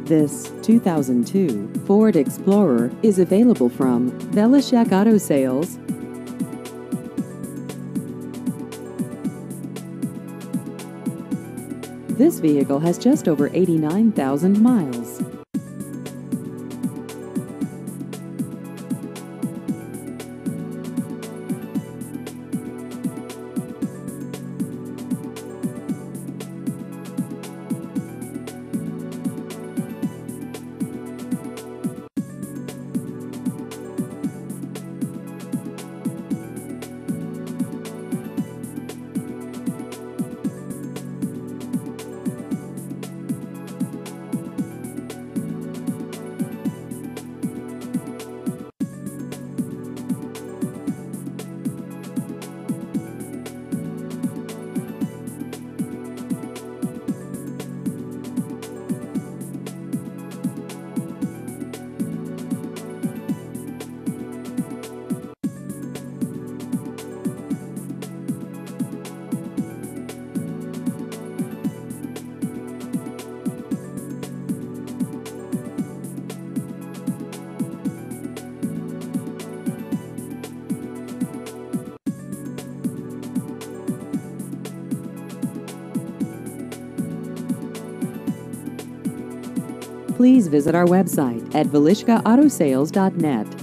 This 2002 Ford Explorer is available from Velishek Auto Sales. This vehicle has just over 89,000 miles. Please visit our website at velishkaautosales.net.